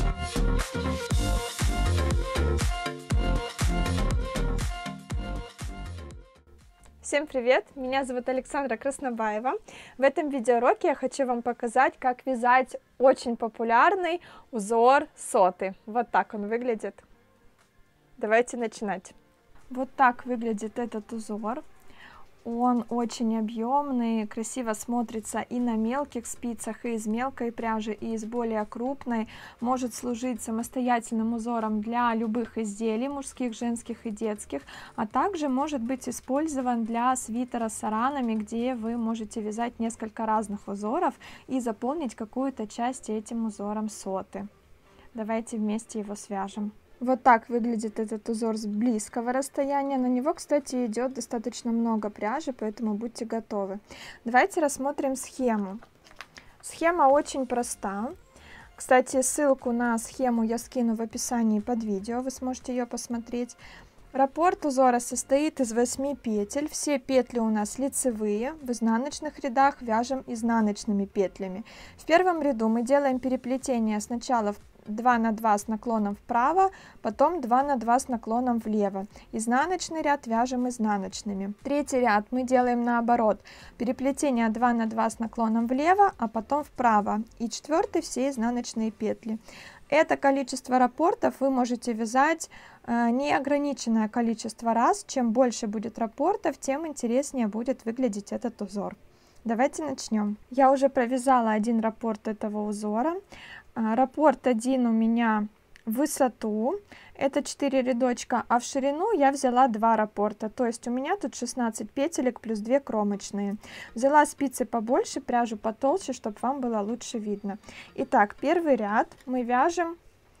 Всем привет! Меня зовут Александра Краснобаева. В этом видеоуроке я хочу вам показать, как вязать очень популярный узор соты. Вот так он выглядит. Давайте начинать. Вот так выглядит этот узор. Он очень объемный, красиво смотрится и на мелких спицах, и из мелкой пряжи, и из более крупной. Может служить самостоятельным узором для любых изделий, мужских, женских и детских, а также может быть использован для свитера с аранами, где вы можете вязать несколько разных узоров и заполнить какую-то часть этим узором соты. Давайте вместе его свяжем. Вот так выглядит этот узор с близкого расстояния. На него, кстати, идет достаточно много пряжи, поэтому будьте готовы. Давайте рассмотрим схему. Схема очень проста. Кстати, ссылку на схему я скину в описании под видео, вы сможете ее посмотреть. Раппорт узора состоит из 8 петель. Все петли у нас лицевые. В изнаночных рядах вяжем изнаночными петлями. В первом ряду мы делаем переплетение сначала 2 на 2 с наклоном вправо, потом 2 на 2 с наклоном влево. Изнаночный ряд вяжем изнаночными. Третий ряд мы делаем наоборот. Переплетение 2 на 2 с наклоном влево, а потом вправо. И четвертый все изнаночные петли. Это количество раппортов вы можете вязать неограниченное количество раз. Чем больше будет раппортов, тем интереснее будет выглядеть этот узор. Давайте начнем. Я уже провязала один раппорт этого узора. Раппорт 1 у меня в высоту, это 4 рядочка, а в ширину я взяла 2 раппорта, то есть у меня тут 16 петелек плюс 2 кромочные. Взяла спицы побольше, пряжу потолще, чтобы вам было лучше видно. Итак, первый ряд мы вяжем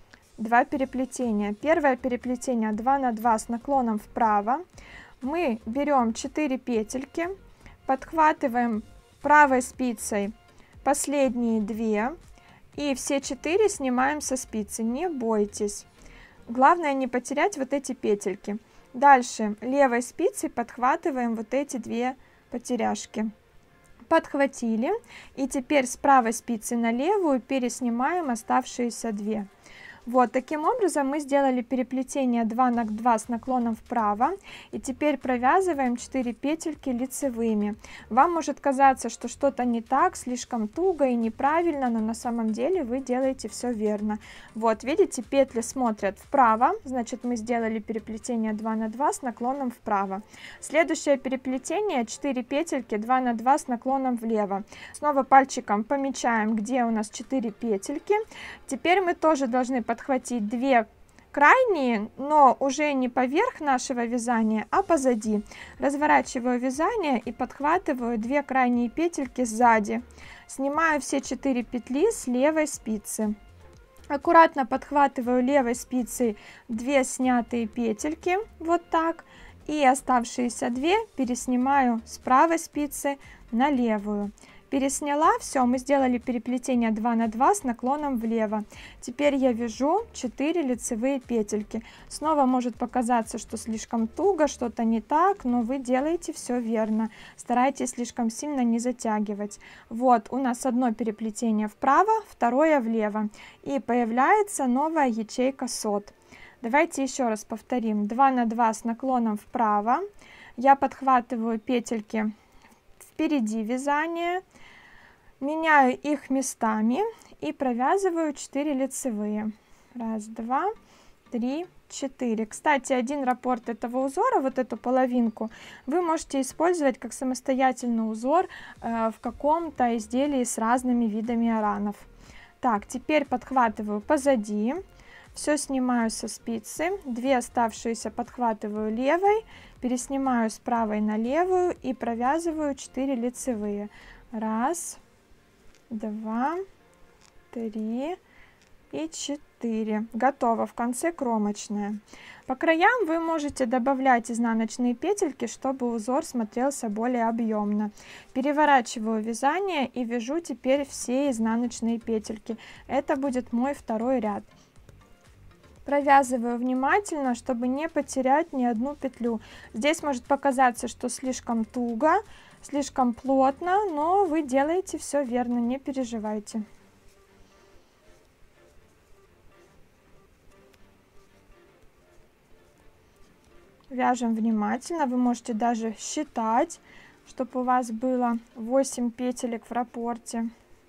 2 переплетения. Первое переплетение 2 на 2 с наклоном вправо. Мы берем 4 петельки, подхватываем правой спицей последние 2. И все 4 снимаем со спицы, не бойтесь. Главное не потерять вот эти петельки. Дальше левой спицей подхватываем вот эти 2 потеряшки. Подхватили. И теперь с правой спицы на левую переснимаем оставшиеся 2. Вот таким образом мы сделали переплетение 2 на 2 с наклоном вправо. И теперь провязываем 4 петельки лицевыми. Вам может казаться, что что-то не так, слишком туго и неправильно, но на самом деле вы делаете все верно. Вот видите, петли смотрят вправо, значит мы сделали переплетение 2 на 2 с наклоном вправо. Следующее переплетение 4 петельки 2 на 2 с наклоном влево. Снова пальчиком помечаем, где у нас 4 петельки. Теперь мы тоже должны подхватить 2 крайние, но уже не поверх нашего вязания, а позади. Разворачиваю вязание и подхватываю 2 крайние петельки сзади. Снимаю все 4 петли с левой спицы. Аккуратно подхватываю левой спицей 2 снятые петельки, вот так. И оставшиеся 2 переснимаю с правой спицы на левую. Пересняла, все, мы сделали переплетение 2 на 2 с наклоном влево. Теперь я вяжу 4 лицевые петельки. Снова может показаться, что слишком туго, что-то не так, но вы делаете все верно. Старайтесь слишком сильно не затягивать. Вот у нас одно переплетение вправо, второе влево. И появляется новая ячейка сот. Давайте еще раз повторим. 2 на 2 с наклоном вправо. Я подхватываю петельки впереди вязания, меняю их местами и провязываю 4 лицевые. 1, 2, 3, 4. Кстати, один раппорт этого узора, вот эту половинку, вы можете использовать как самостоятельный узор в каком-то изделии с разными видами аранов. Так, теперь подхватываю позади, все снимаю со спицы, 2 оставшиеся подхватываю левой, переснимаю с правой на левую и провязываю 4 лицевые. 1, 2, 3 и 4. Готово. В конце кромочная. По краям вы можете добавлять изнаночные петельки, чтобы узор смотрелся более объемно. Переворачиваю вязание и вяжу теперь все изнаночные петельки. Это будет мой второй ряд. Провязываю внимательно, чтобы не потерять ни одну петлю. Здесь может показаться, что слишком туго, слишком плотно, но вы делаете все верно, не переживайте. Вяжем внимательно, вы можете даже считать, чтобы у вас было 8 петелек в раппорте.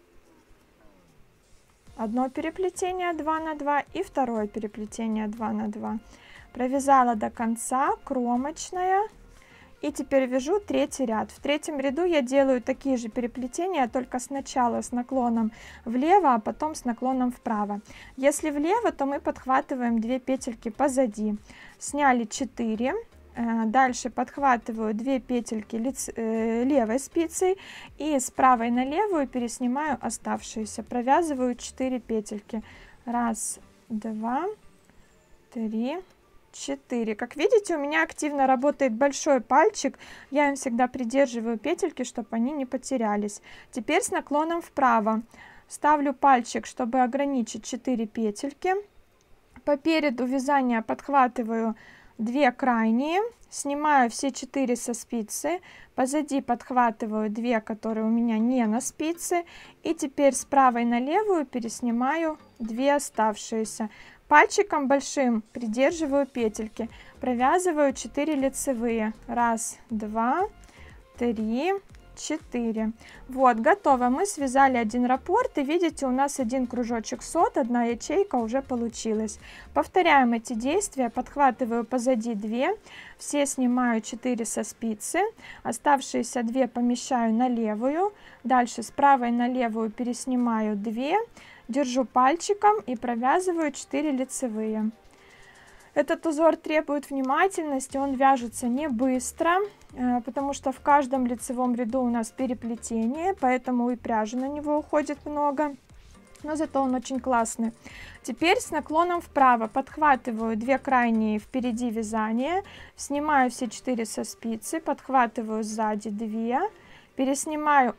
Одно переплетение 2 на 2 и второе переплетение 2 на 2. Провязала до конца, кромочная. И теперь вяжу третий ряд. В третьем ряду я делаю такие же переплетения, только сначала с наклоном влево, а потом с наклоном вправо. Если влево, то мы подхватываем 2 петельки позади. Сняли 4. Дальше подхватываю 2 петельки левой спицей и с правой на левую переснимаю оставшиеся. Провязываю 4 петельки. 1, 2, 3, 4. Как видите, у меня активно работает большой пальчик. Я им всегда придерживаю петельки, чтобы они не потерялись. Теперь с наклоном вправо. Ставлю пальчик, чтобы ограничить 4 петельки. По переду вязания подхватываю 2 крайние. Снимаю все 4 со спицы. Позади подхватываю 2, которые у меня не на спице. И теперь с правой на левую переснимаю 2 оставшиеся. Пальчиком большим придерживаю петельки, провязываю 4 лицевые. 1, 2, 3, 4. Вот, готово. Мы связали один раппорт, и видите, у нас один кружочек сот, одна ячейка уже получилась. Повторяем эти действия. Подхватываю позади 2, все снимаю 4 со спицы, оставшиеся 2 помещаю на левую, дальше с правой на левую переснимаю 2, держу пальчиком и провязываю 4 лицевые. Этот узор требует внимательности, он вяжется не быстро, потому что в каждом лицевом ряду у нас переплетение, поэтому и пряжи на него уходит много, но зато он очень классный. Теперь с наклоном вправо подхватываю 2 крайние впереди вязания, снимаю все 4 со спицы, подхватываю сзади 2, переснимаю,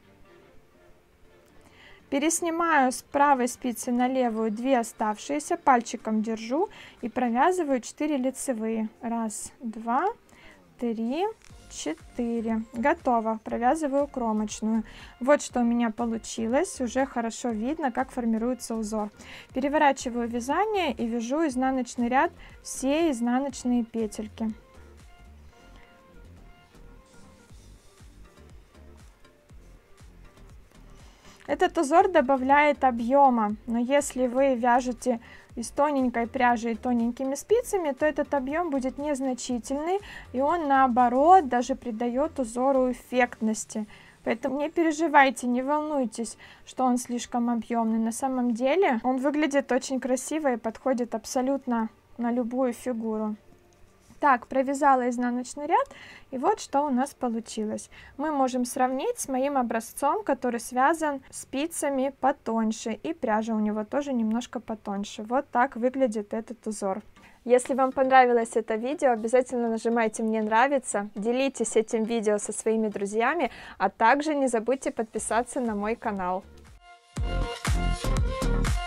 переснимаю с правой спицы на левую 2 оставшиеся, пальчиком держу и провязываю 4 лицевые. 1, 2, 3, 4. Готово. Провязываю кромочную. Вот что у меня получилось. Уже хорошо видно, как формируется узор. Переворачиваю вязание и вяжу изнаночный ряд все изнаночные петельки. Этот узор добавляет объема, но если вы вяжете из тоненькой пряжи и тоненькими спицами, то этот объем будет незначительный, и он наоборот даже придает узору эффектности. Поэтому не переживайте, не волнуйтесь, что он слишком объемный. На самом деле он выглядит очень красиво и подходит абсолютно на любую фигуру. Так, провязала изнаночный ряд, и вот что у нас получилось. Мы можем сравнить с моим образцом, который связан спицами потоньше, и пряжа у него тоже немножко потоньше. Вот так выглядит этот узор. Если вам понравилось это видео, обязательно нажимайте «Мне нравится», делитесь этим видео со своими друзьями, а также не забудьте подписаться на мой канал.